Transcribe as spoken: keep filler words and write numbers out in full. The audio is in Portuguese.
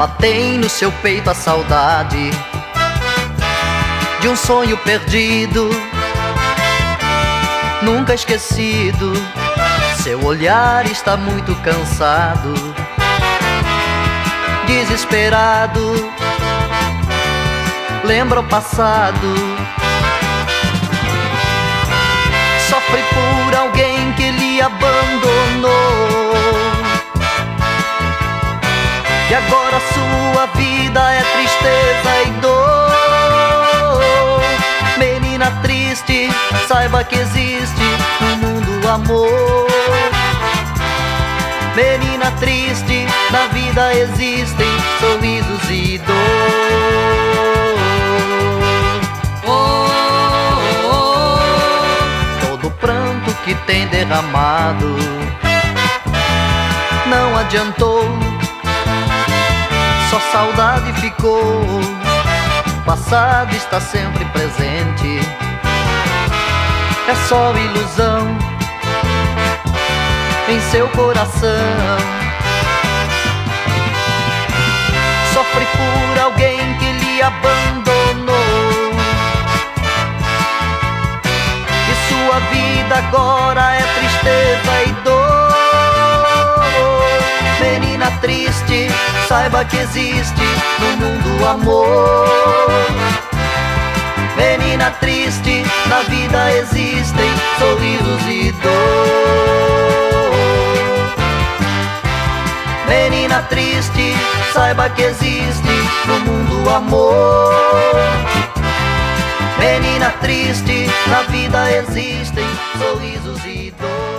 Ela tem no seu peito a saudade de um sonho perdido, nunca esquecido. Seu olhar está muito cansado, desesperado, lembra o passado. Sofre por alguém que lhe abandonou, e agora sua vida é tristeza e dor. Menina triste, saiba que existe no mundo amor. Menina triste, na vida existem sorrisos e dor. Oh, oh, oh. Todo pranto que tem derramado não adiantou, só saudade ficou. O passado está sempre presente, é só ilusão em seu coração. Sofre por alguém que lhe abandonou, e sua vida agora é tristeza e dor. Menina triste, saiba que existe no mundo amor. Menina triste, na vida existem sorrisos e dor. Menina triste, saiba que existe no mundo amor. Menina triste, na vida existem sorrisos e dor.